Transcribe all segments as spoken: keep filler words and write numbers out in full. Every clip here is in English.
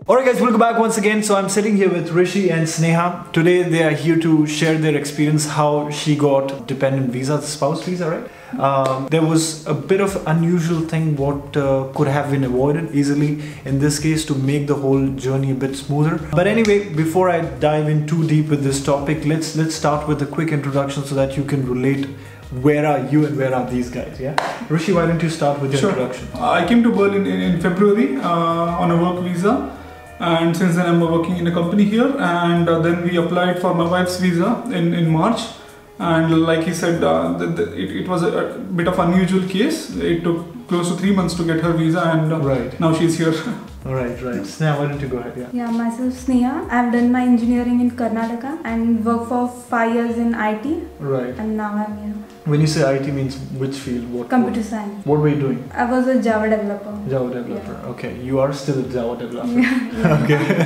Alright guys, welcome back once again. So I'm sitting here with Rishi and Sneha. Today they are here to share their experience how she got dependent visa, spouse visa, right? Um, there was a bit of unusual thing what uh, could have been avoided easily in this case to make the whole journey a bit smoother. But anyway, before I dive in too deep with this topic, let's let's start with a quick introduction so that you can relate. Where are you and where are these guys? Yeah, Rishi, why don't you start with your sure. introduction? I came to Berlin in, in February uh, on a work visa, and since then I'm working in a company here. And uh, then we applied for my wife's visa in, in March. And like he said, uh, the, the, it, it was a, a bit of unusual case. It took close to three months to get her visa, and uh, right. now she's here. Right, right. Sneha, why don't you go ahead? Yeah. Yeah, myself Sneha. I've done my engineering in Karnataka and worked for five years in I T. Right. And now I'm here. When you say I T, means which field? What? Computer what, science. What were you doing? I was a Java developer. Java developer. Yeah. Okay, you are still a Java developer. Yeah, yeah.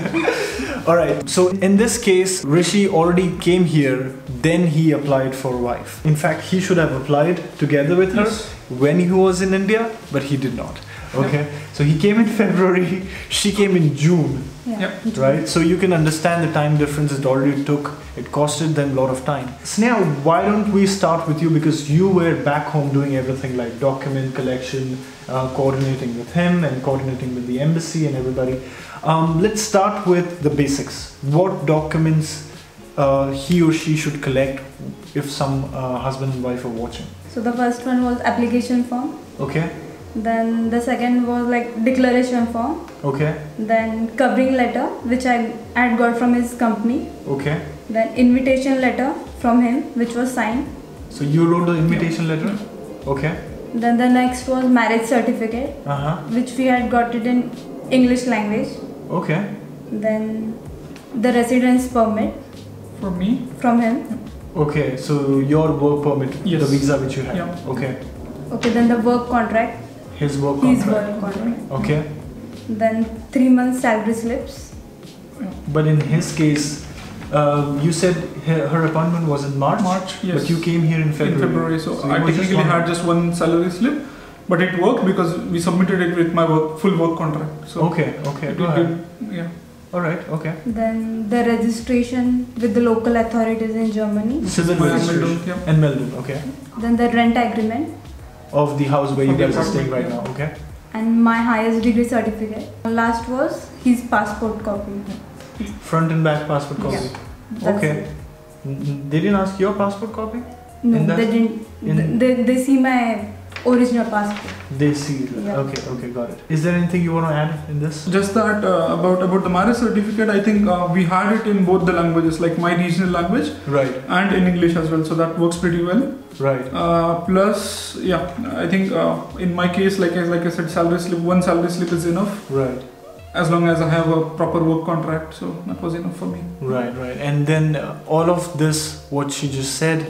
Okay. All right. So in this case, Rishi already came here. Then he applied for wife. In fact, he should have applied together with her Yes. when he was in India, but he did not. Okay. Yep. So he came in February. She came in June. Yeah. Yep. Right, so you can understand the time difference it already took. It costed them a lot of time. Sneha, why don't we start with you, because you were back home doing everything like document collection, uh, coordinating with him and coordinating with the embassy and everybody. Um, let's start with the basics. What documents uh, he or she should collect if some uh, husband and wife are watching? So the first one was application form. Okay. Then the second was like declaration form. Okay. Then covering letter, which I had got from his company. Okay. Then invitation letter from him, which was signed. So you wrote the invitation letter? Okay. Then the next was marriage certificate, Uh-huh. which we had got it in English language. Okay. Then the residence permit For me, from him. Okay, so your work permit, Yes. the visa which you have. Yeah. Okay. Okay, then the work contract. His work His contract. work contract. Okay. Then three months salary slips. But in his case, uh, you said her, her appointment was in March. March, yes. But you came here in February. in February, so, So it I was just technically one- had just one salary slip, but it worked because we submitted it with my work, full work contract. So Okay. Okay. it Go ahead. did- yeah. All right. Okay. Then the registration with the local authorities in Germany. Civil My registration Melbourne, yeah. and Melbourne. Okay. Then the rent agreement. Of the house where you Of the guys are staying right apartment, now. yeah. Okay. And my highest degree certificate. Last was his passport copy. Front and back passport copy. Yeah. That's Okay. it. N- They didn't ask your passport copy? No, In that- they didn't. in- They, they see my original passport. They see. Yeah. Okay. Okay. Got it. Is there anything you want to add in this? Just that uh, about about the marriage certificate, I think uh, we had it in both the languages, like my regional language Right. and in English as well. So that works pretty well. Right. Uh, plus, yeah, I think uh, in my case, like I, like I said, salary slip, one salary slip is enough Right. as long as I have a proper work contract. So that was enough for me. Right, right. And then uh, all of this, what she just said,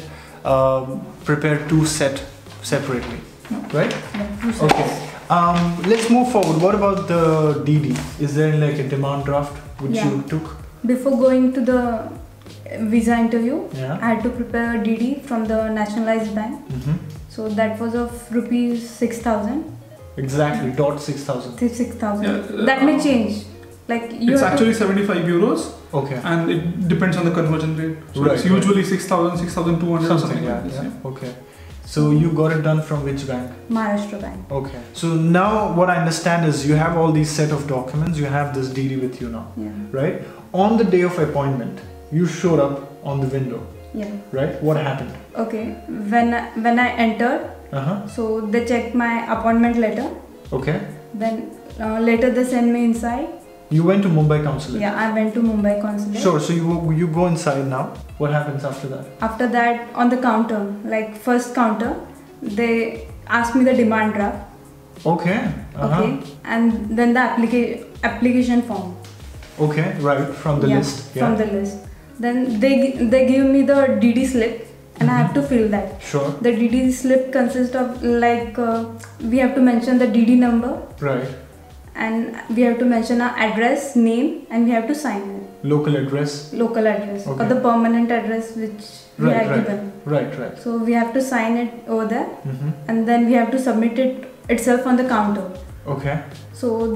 um, prepare two set separately, right? Yeah, two sets. Okay. Um, let's move forward. What about the D D? Is there like a demand draft which Yeah. you took? Before going to the visa interview, Yeah. I had to prepare a D D from the nationalized bank. Mm-hmm. So that was of rupees six thousand. Exactly. Dot six thousand. Six thousand. Yeah, that uh, may change. Like you It's have to- actually seventy-five euros, Okay. and it depends on the conversion rate. So Right, it's right. usually six thousand, six thousand two hundred, Something. something Yeah. like this. yeah. Yeah. Okay. So you got it done from which bank? Maharashtra Bank. Okay. So now what I understand is you have all these set of documents. You have this D D with you now, Yeah. right? On the day of appointment, you showed up on the window, Yeah. right? What happened? Okay. When I, when I entered, Uh huh. so they checked my appointment letter. Okay. Then uh, later they sent me inside. You went to Mumbai Consulate. Yeah, I went to Mumbai Consulate. Sure. So you you go inside now. What happens after that? After that, on the counter, like first counter, they asked me the demand draft. Okay. Uh-huh. Okay. And then the applica- application form. Okay. Right from the Yeah, list. Yeah. From the list. Then they gi- they give me the D D slip, and I have to fill that. Sure. The D D slip consists of like uh, we have to mention the D D number, Right. and we have to mention our address, name, and we have to sign it. Local address. Local address Okay. or the permanent address which we Right, are right. given. Right. Right. So we have to sign it over there, Mm-hmm. and then we have to submit it itself on the counter. Okay. So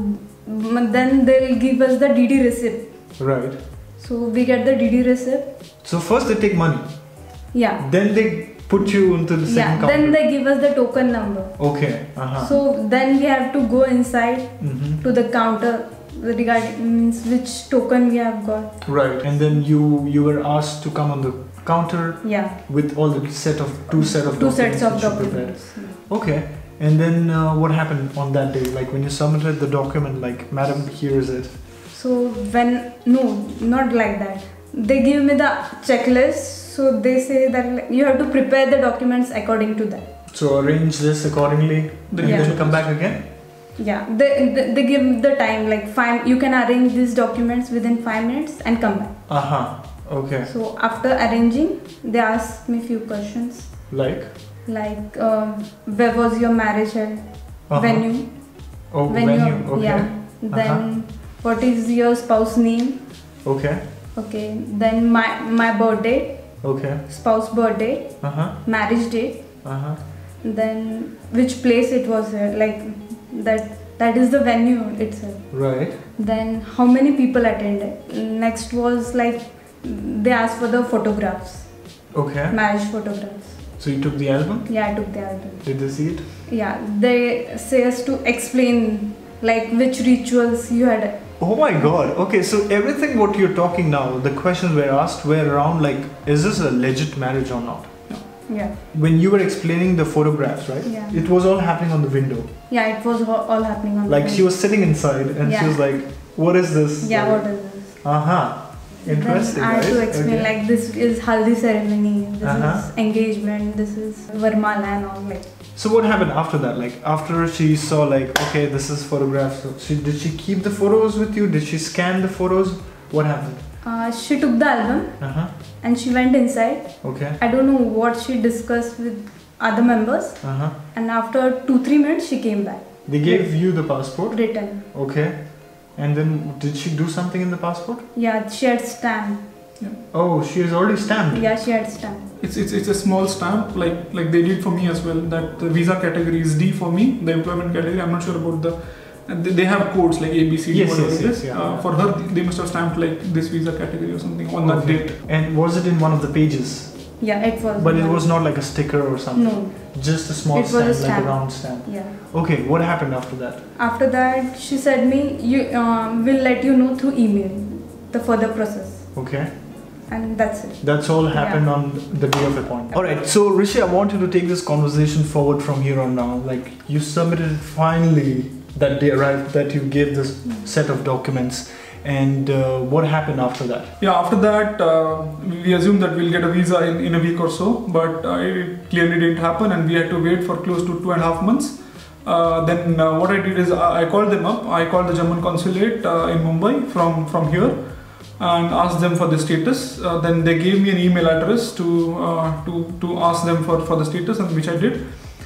Mm, then they'll give us the D D receipt. Right. So we get the D D receipt. So first they take money. Yeah. Then they put you into the second Yeah. counter. Then they give us the token number. Okay. Uh-huh. So then we have to go inside Mm-hmm. to the counter regarding means which token we have got. Right. And then you you were asked to come on the counter Yeah. with all the set of two set of Two documents sets of which you prepared. documents. Okay. And then uh, what happened on that day? Like when you submitted the document, like, madam, here is it. So when no, not like that. They give me the checklist. So they say that like, you have to prepare the documents according to that. So arrange this accordingly, They and Yeah. then come back again. Yeah. They, they they give the time like five. You can arrange these documents within five minutes and come back. Uh huh. Okay. So after arranging, they ask me few questions Like. like uh, where was your marriage held, Uh-huh. venue, Oh, when venue. you're- Okay. yeah. Then what is your spouse name? Okay. Okay. Then my my birthday, Okay. spouse birthday, Uh huh. marriage date. Uh huh. Then which place it was uh, like that. That is the venue itself. Right. Then how many people attended. Next was like they asked for the photographs, Okay. marriage photographs. So you took the album. Yeah, I took the album. Did they see it? Yeah, they say us to explain like which rituals you had. Oh my god. Okay, so everything what you're talking now, the questions were asked were around like, is this a legit marriage or not? Yeah, When you were explaining the photographs, right? Yeah. It was all happening on the window. yeah, it was all all happening on. Like the she was sitting inside and she Yeah. was like, what is this? Yeah, what is this? Uh huh. Interesting. Then I had right? to explain Okay. like this is haldi ceremony, this Uh-huh. is engagement, this is varmala and all like. So what happened after that? Like after she saw like, okay, this is photographs. So she, did she keep the photos with you? Did she scan the photos? What happened? Uh, she took the album Uh huh. and she went inside. Okay. I don't know what she discussed with other members, Uh huh. and after two three minutes she came back. They gave you the passport. Written. Okay. And then did she do something in the passport? Yeah, she had stamp. Oh, she has already stamped. Yeah, she had stamp. It's, it's it's a small stamp like like they did for me as well. That the visa category is D for me, the employment category. I'm not sure about the. And they, they have codes like A B C D Yes, whatever yes, it yes, is. yeah, uh, yeah. For her, they must have stamped like this visa category or something on that Okay. date. And was it in one of the pages? Yeah, it was. But it was not like a sticker or something. No. Just a small It was a stamp, like stamp. a round stamp. Yeah. Okay, what happened after that? After that, she said me, you um, will let you know through email the further process, Okay. and that's it. That's all happened on the day of appointment. Alright, so Rishi, I want you to take this conversation forward from here on now. Like, you submitted it finally, that day arrived, that you gave this set of documents. And uh, what happened after that? Yeah, after that, uh, we assumed that we'll get a visa in, in a week or so, but uh, it clearly didn't happen, and we had to wait for close to two and a half months. Uh, then uh, what I did is I, I called them up. I called the German consulate uh, in Mumbai from, from here and asked them for the status. Uh, then they gave me an email address to uh, to, to ask them for, for the status, and which I did.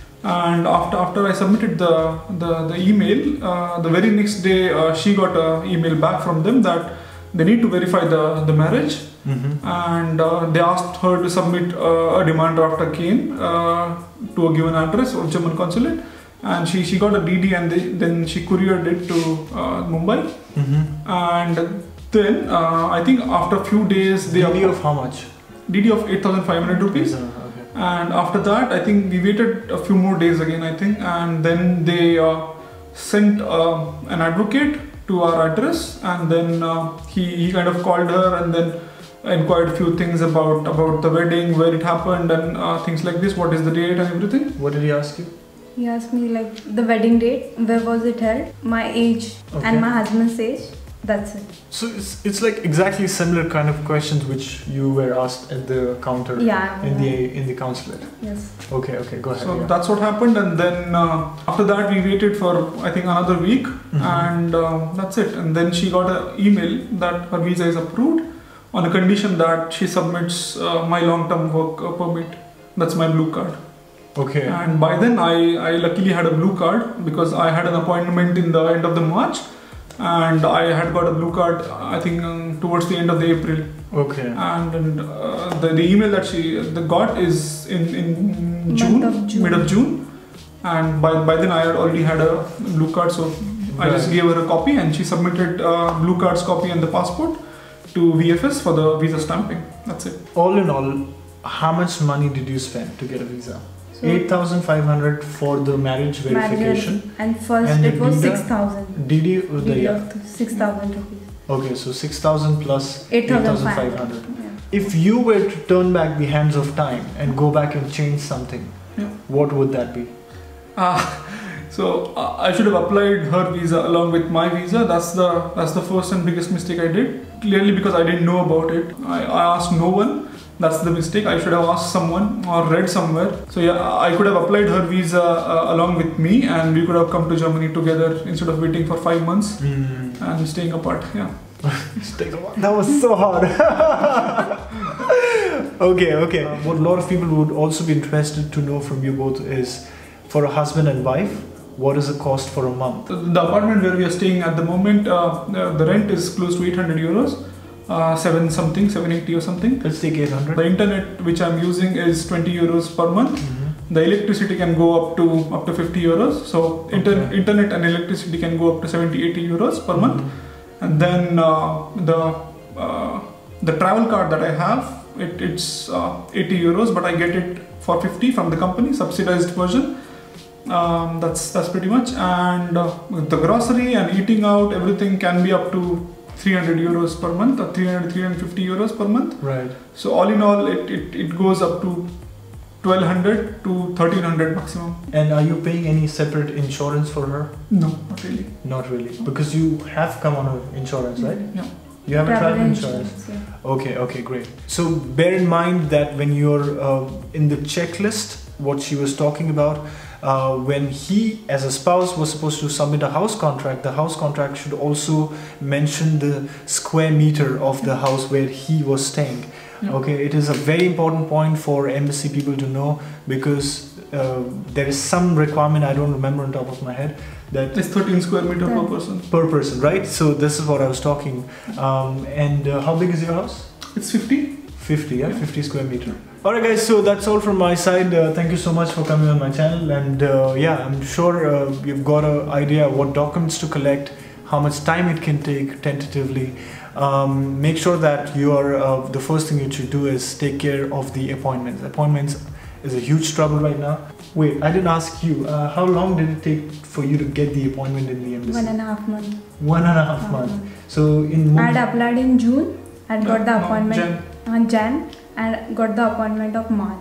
And after after I submitted the the, the email, uh, the very next day uh, she got an email back from them that they need to verify the, the marriage. Mm-hmm. And uh, they asked her to submit uh, a demand draft again uh, to a given address of German consulate, and she, she got a D D, and they, then she couriered it to uh, Mumbai. Mm-hmm. And then uh, I think after a few days they D D of how much? D D of eight thousand five hundred rupees. Okay. And after that, I think we waited a few more days again, I think, and then they uh, sent uh, an advocate to our address, and then uh, he, he kind of called her and then inquired a few things about, about the wedding, where it happened, and uh, things like this, what is the date and everything. What did he ask you? He asked me like the wedding date, where was it held, my age, Okay. and my husband's age. That's it. So it's, it's like exactly similar kind of questions which you were asked at the counter Yeah. in the in the consulate. Yes. Okay, okay, go ahead. So yeah. that's what happened, and then uh, after that we waited for I think another week, Mhm. and uh, that's it. And then she got an email that her visa is approved on a condition that she submits uh, my long-term work uh, permit. That's my blue card. Okay. And by then I, I luckily had a blue card because I had an appointment in the end of the March, and I had got a blue card I think um, towards the end of the April. Okay. And, and uh, the, the email that she the got is in, in Month June, of June. mid of June, and by, by then I had already had a blue card, so I just Right. gave her a copy and she submitted uh, Blue Card's copy and the passport to V F S for the visa stamping. That's it. All in all, how much money did you spend to get a visa? So eight thousand five hundred for the marriage verification. marriage- and first And the it was visa? six thousand. D D, uh, the, yeah. six thousand rupees. Okay, so six thousand plus eight thousand five eight thousand five hundred. hundred. Yeah. If you were to turn back the hands of time and go back and change something, Yeah. what would that be? Uh, so uh, I should have applied her visa along with my visa. That's the that's the first and biggest mistake I did. Clearly because I didn't know about it. I, I asked no one. That's the mistake. I should have asked someone or read somewhere. So yeah, I could have applied her visa uh, along with me, and we could have come to Germany together instead of waiting for five months and staying apart. Yeah. That was so hard. Okay, okay. Uh, what a lot of people would also be interested to know from you both is, for a husband and wife, what is the cost for a month? The, the apartment where we are staying at the moment, uh, the, the rent is close to eight hundred euros, uh, seven something, seven eighty or something. Let's take eight hundred. The internet which I'm using is twenty euros per month. Mm-hmm. The electricity can go up to up to fifty euros. So inter- Okay. internet and electricity can go up to seventy, eighty euros per month. And then uh, the uh, the travel card that I have, it, it's uh, eighty euros, but I get it for fifty from the company, subsidized version. Um, that's that's pretty much. And uh, the grocery and eating out, everything can be up to three hundred euros per month, or three hundred, three hundred fifty euros per month. Right. So all in all, it, it, it goes up to twelve hundred to thirteen hundred maximum. And are you paying any separate insurance for her? No, not really. Not really, because you have come on a insurance, right? Yeah. You have a Travel travel insurance. insurance, yeah. Okay, okay, great. So bear in mind that when you're uh, in the checklist, what she was talking about, uh, when he as a spouse was supposed to submit a house contract, the house contract should also mention the square meter of the house where he was staying. Yeah. Okay, it is a very important point for embassy people to know, because uh, there is some requirement, I don't remember on top of my head, that It's thirteen square meter per Yeah. person. per person, right? So this is what I was talking. Um, and uh, how big is your house? It's fifty. fifty, yeah, fifty square meter. Alright guys, so that's all from my side. Uh, thank you so much for coming on my channel, and uh, yeah, I'm sure uh, you've got an idea what documents to collect, how much time it can take tentatively. Um, make sure that you are, uh, the first thing you should do is take care of the appointments. Appointments is a huge trouble right now. Wait, I didn't ask you, uh, how long did it take for you to get the appointment in the embassy? One and a half month. One and a half Half months. month. So in I had Mumbai, applied in June and got the No, appointment Jan. on Jan and got the appointment of March.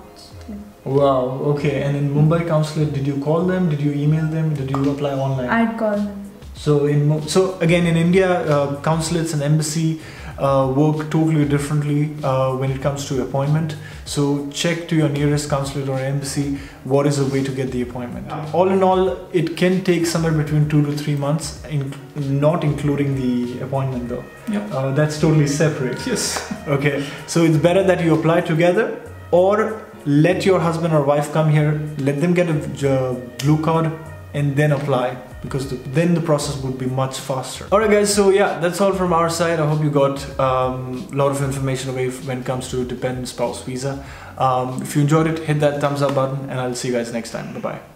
wow, okay. And in Mumbai consulate, did you call them? Did you email them? Did you apply online? I'd call them. So in Mu- so again in India, uh, consulates and embassy uh, work totally differently uh, when it comes to appointment. So check to your nearest consulate or embassy what is the way to get the appointment. All in all, it can take somewhere between two to three months, in, not including the appointment though. Yeah. Uh, that's totally separate. Yes. Okay, so it's better that you apply together, or let your husband or wife come here, let them get a uh, blue card and then apply, because the, then the process would be much faster. Alright guys, so yeah, that's all from our side. I hope you got um, a lot of information away when it comes to dependent spouse visa. Um, if you enjoyed it, hit that thumbs up button, and I'll see you guys next time. Bye bye.